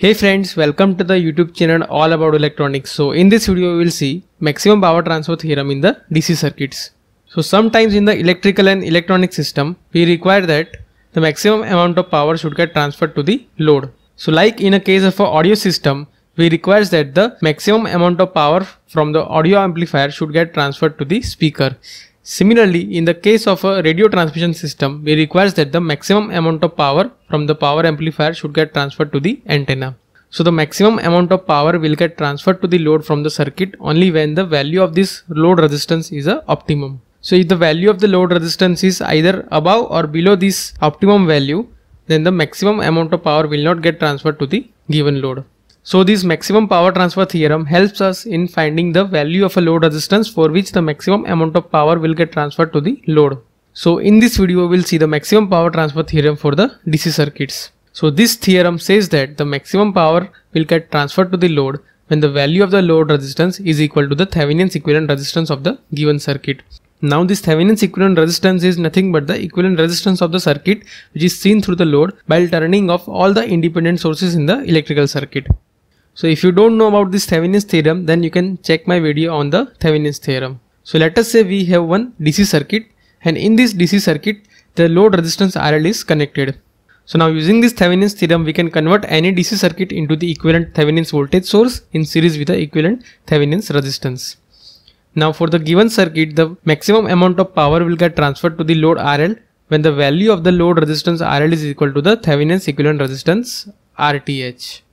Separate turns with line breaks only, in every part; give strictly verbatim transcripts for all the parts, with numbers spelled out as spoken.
Hey friends, welcome to the YouTube channel all about electronics. So in this video we will see maximum power transfer theorem in the D C circuits. So sometimes in the electrical and electronic system we require that the maximum amount of power should get transferred to the load. So like in a case of an audio system, we require that the maximum amount of power from the audio amplifier should get transferred to the speaker. Similarly, in the case of a radio transmission system, we require that the maximum amount of power from the power amplifier should get transferred to the antenna. So the maximum amount of power will get transferred to the load from the circuit only when the value of this load resistance is a optimum. So if the value of the load resistance is either above or below this optimum value, then the maximum amount of power will not get transferred to the given load. So this maximum power transfer theorem helps us in finding the value of a load resistance for which the maximum amount of power will get transferred to the load. So in this video we will see the maximum power transfer theorem for the D C circuits. So this theorem says that the maximum power will get transferred to the load when the value of the load resistance is equal to the Thevenin's equivalent resistance of the given circuit. Now this Thevenin's equivalent resistance is nothing but the equivalent resistance of the circuit which is seen through the load while turning off all the independent sources in the electrical circuit. So if you don't know about this Thevenin's theorem, then you can check my video on the Thevenin's theorem. So let us say we have one D C circuit, and in this D C circuit the load resistance R L is connected. So now using this Thevenin's theorem we can convert any D C circuit into the equivalent Thevenin's voltage source in series with the equivalent Thevenin's resistance. Now for the given circuit, the maximum amount of power will get transferred to the load R L when the value of the load resistance R L is equal to the Thevenin's equivalent resistance R T H.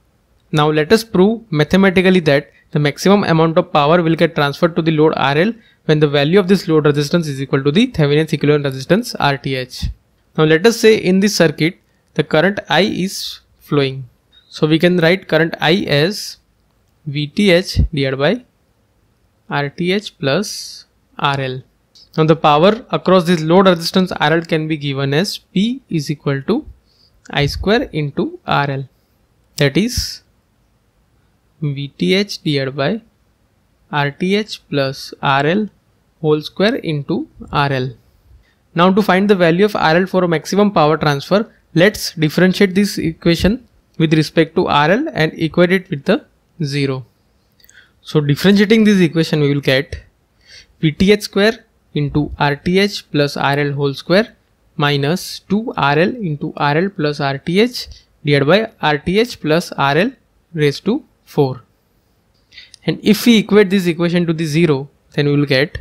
Now let us prove mathematically that the maximum amount of power will get transferred to the load R L when the value of this load resistance is equal to the Thevenin's equivalent resistance R T H. Now let us say in this circuit the current I is flowing. So we can write current I as V T H divided by R T H plus R L. Now the power across this load resistance R L can be given as P is equal to I square into R L. That is V T H divided by R T H plus R L whole square into R L. Now to find the value of R L for a maximum power transfer, let's differentiate this equation with respect to R L and equate it with the zero. So differentiating this equation we will get V T H square into R T H plus R L whole square minus two R L into R L plus R T H divided by R T H plus R L raised to four. And if we equate this equation to the zero, then we will get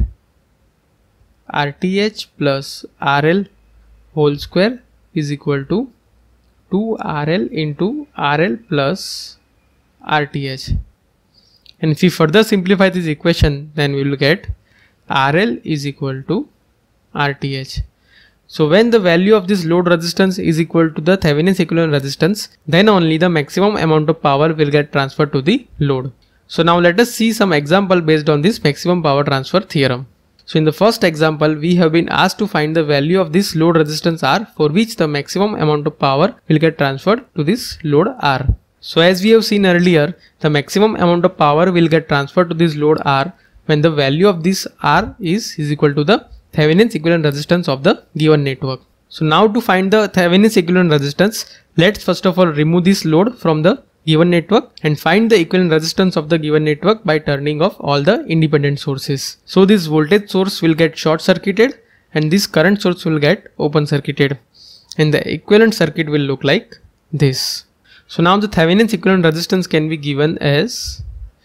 R T H plus R L whole square is equal to two R L into R L plus R T H. And if we further simplify this equation, then we will get R L is equal to R T H. So when the value of this load resistance is equal to the Thevenin's equivalent resistance, then only the maximum amount of power will get transferred to the load. So now let us see some example based on this maximum power transfer theorem. So in the first example, we have been asked to find the value of this load resistance R for which the maximum amount of power will get transferred to this load R. So as we have seen earlier, the maximum amount of power will get transferred to this load R when the value of this R is, is equal to the Thevenin's equivalent resistance of the given network. So now to find the Thevenin's equivalent resistance, let's first of all remove this load from the given network and find the equivalent resistance of the given network by turning off all the independent sources. So this voltage source will get short circuited and this current source will get open circuited, and the equivalent circuit will look like this. So now the Thevenin's equivalent resistance can be given as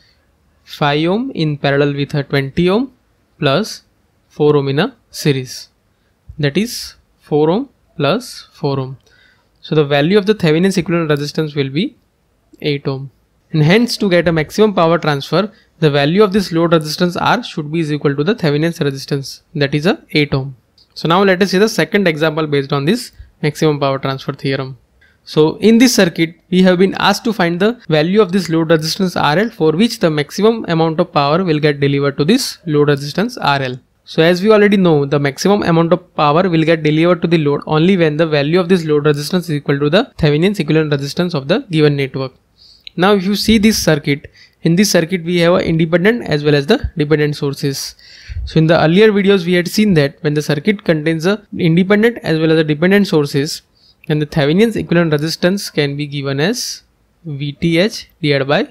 five ohm in parallel with a twenty ohm plus four ohm in a series, that is four ohm plus four ohm. So the value of the Thevenin's equivalent resistance will be eight ohm, and hence to get a maximum power transfer, the value of this load resistance R should be is equal to the Thevenin's resistance, that is a eight ohm. So now let us see the second example based on this maximum power transfer theorem. So in this circuit we have been asked to find the value of this load resistance R L for which the maximum amount of power will get delivered to this load resistance R L. So as we already know, the maximum amount of power will get delivered to the load only when the value of this load resistance is equal to the Thevenin's equivalent resistance of the given network. Now if you see this circuit, in this circuit we have independent as well as the dependent sources. So in the earlier videos we had seen that when the circuit contains the independent as well as the dependent sources, then the Thevenin's equivalent resistance can be given as V T H divided by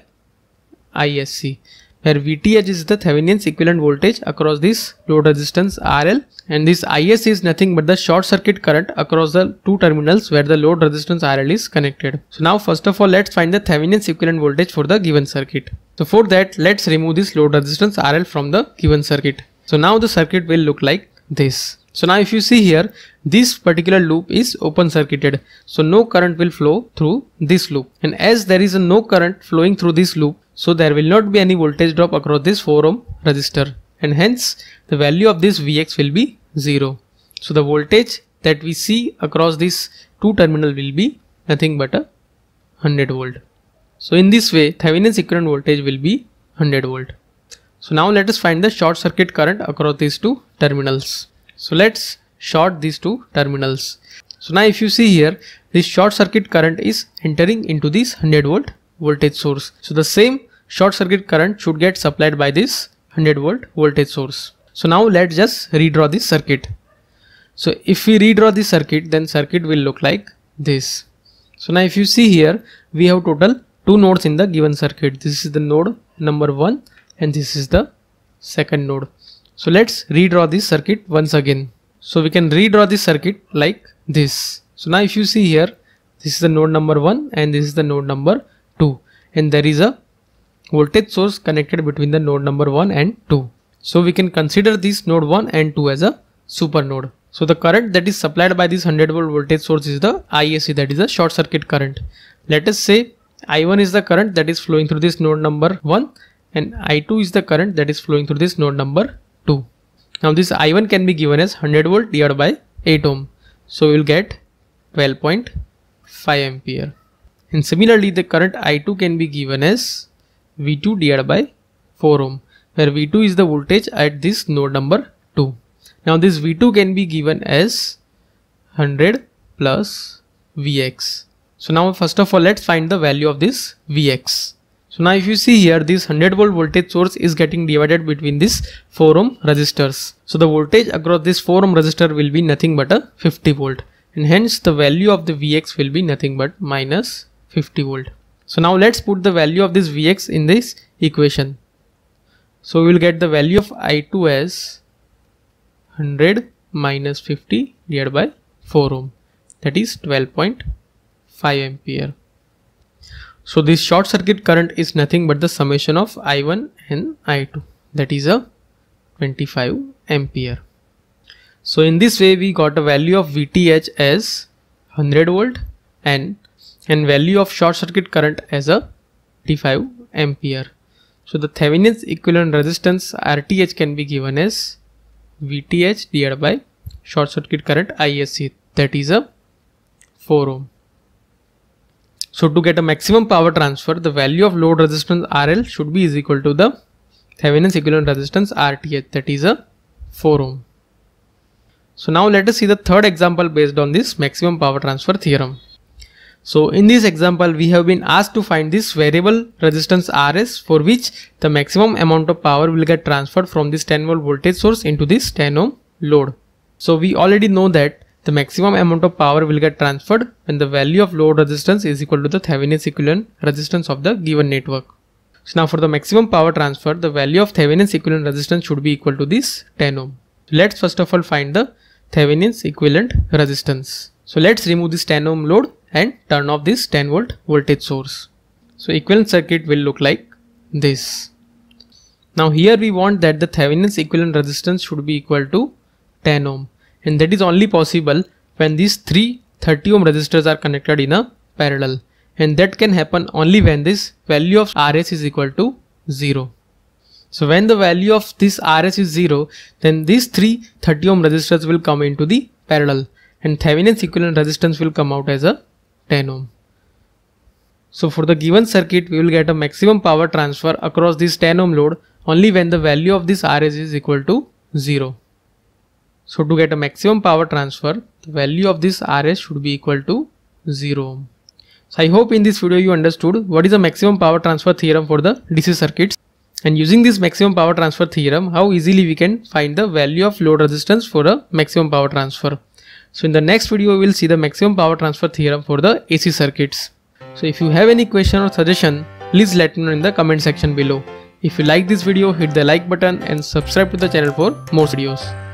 I S C, where V T H is the Thevenin's equivalent voltage across this load resistance R L, and this I S C is nothing but the short circuit current across the two terminals where the load resistance R L is connected. So now first of all, let's find the Thevenin's equivalent voltage for the given circuit. So for that, let's remove this load resistance R L from the given circuit. So now the circuit will look like this. So now if you see here, this particular loop is open circuited, so no current will flow through this loop, and as there is a no current flowing through this loop, so there will not be any voltage drop across this four ohm resistor, and hence the value of this V X will be zero. So the voltage that we see across this two terminal will be nothing but a one hundred volt. So in this way, Thevenin's equivalent voltage will be one hundred volt. So now let us find the short circuit current across these two terminals. So let's short these two terminals. So now if you see here, this short circuit current is entering into this one hundred volt voltage source. So the same short circuit current should get supplied by this one hundred volt voltage source. So now let's just redraw this circuit. So if we redraw this circuit, then circuit will look like this. So now if you see here, we have total two nodes in the given circuit. This is the node number one and this is the second node. So let's redraw this circuit once again. So we can redraw this circuit like this. So now if you see here, this is the node number one and this is the node number two, and there is a voltage source connected between the node number one and two. So we can consider this node one and two as a super node. So the current that is supplied by this one hundred volt voltage source is the I S C, that is the short circuit current. Let us say I one is the current that is flowing through this node number one and I two is the current that is flowing through this node number two. Now this I one can be given as one hundred volt divided by eight ohm. So we will get twelve point five ampere. And similarly, the current I two can be given as V two divided by four ohm, where V two is the voltage at this node number two. Now this V two can be given as one hundred plus V X. So now first of all, let's find the value of this V X. So now if you see here, this one hundred volt voltage source is getting divided between this four ohm resistors. So the voltage across this four ohm resistor will be nothing but a fifty volt, and hence the value of the V X will be nothing but minus fifty volt. So now let's put the value of this V X in this equation. So we will get the value of I two as one hundred minus fifty divided by four ohm, that is twelve point five ampere. So this short circuit current is nothing but the summation of I one and I two, that is a twenty-five ampere. So in this way we got a value of V T H as one hundred volt and and value of short circuit current as a twenty-five ampere. So the Thevenin's equivalent resistance R T H can be given as V T H divided by short circuit current I S C, that is a four ohm. So to get a maximum power transfer, the value of load resistance R L should be is equal to the Thevenin's equivalent resistance R T H, that is a four ohm. So now let us see the third example based on this maximum power transfer theorem. So in this example, we have been asked to find this variable resistance R S, for which the maximum amount of power will get transferred from this ten volt voltage source into this ten ohm load. So we already know that the maximum amount of power will get transferred when the value of load resistance is equal to the Thevenin's equivalent resistance of the given network. So now for the maximum power transfer, the value of Thevenin's equivalent resistance should be equal to this ten ohm. Let's first of all find the Thevenin's equivalent resistance. So let's remove this ten ohm load and turn off this ten volt voltage source. So equivalent circuit will look like this. Now here we want that the Thevenin's equivalent resistance should be equal to ten ohm, and that is only possible when these three thirty ohm resistors are connected in a parallel, and that can happen only when this value of R S is equal to zero. So when the value of this R S is zero, then these three thirty ohm resistors will come into the parallel, and Thevenin's equivalent resistance will come out as a ten ohm. So for the given circuit, we will get a maximum power transfer across this ten ohm load only when the value of this R S is equal to zero. So to get a maximum power transfer, the value of this R S should be equal to zero ohm. So I hope in this video you understood what is the maximum power transfer theorem for the D C circuits, and using this maximum power transfer theorem, how easily we can find the value of load resistance for a maximum power transfer. So in the next video we will see the maximum power transfer theorem for the A C circuits. So if you have any question or suggestion, please let me know in the comment section below. If you like this video, hit the like button and subscribe to the channel for more videos.